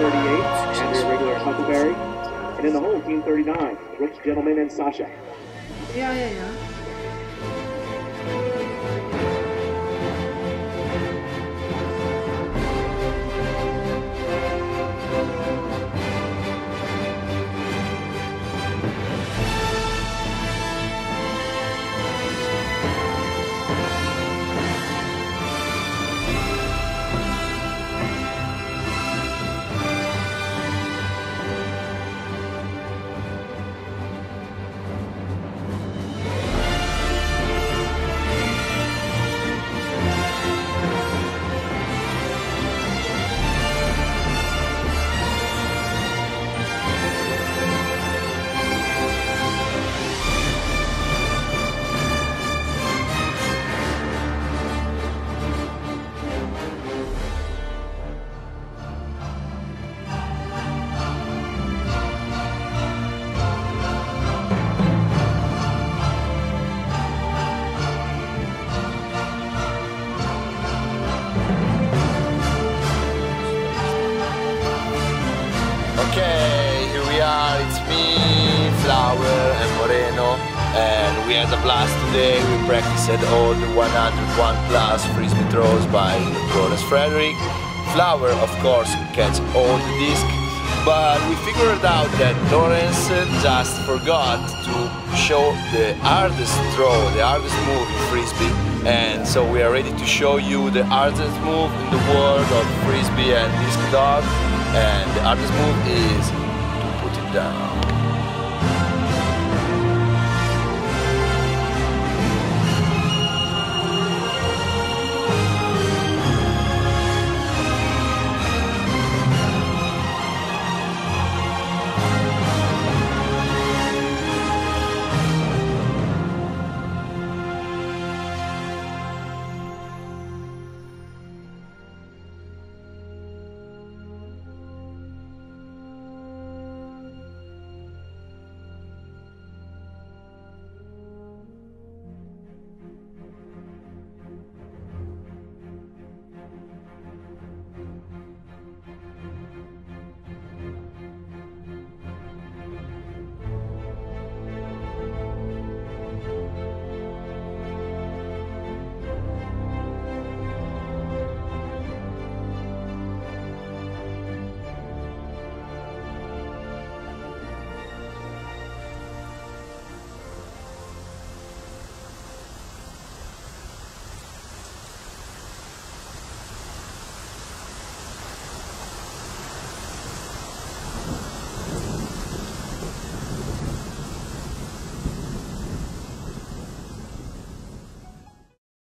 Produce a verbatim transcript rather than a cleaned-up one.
thirty-eight, and regular Huckleberry. And in the hole, team thirty-nine, Brooks Gentleman and Sasha. Yeah, yeah, yeah. Okay, here we are, it's me, Flower and Moreno, and we had a blast today. We practiced all the one hundred one plus frisbee throws by Lawrence Frederick. Flower, of course, catch all the disc, but we figured out that Lawrence just forgot to show the hardest throw, the hardest move in frisbee, and so we are ready to show you the hardest move in the world of frisbee and disc dog. And the hardest move is to put it down.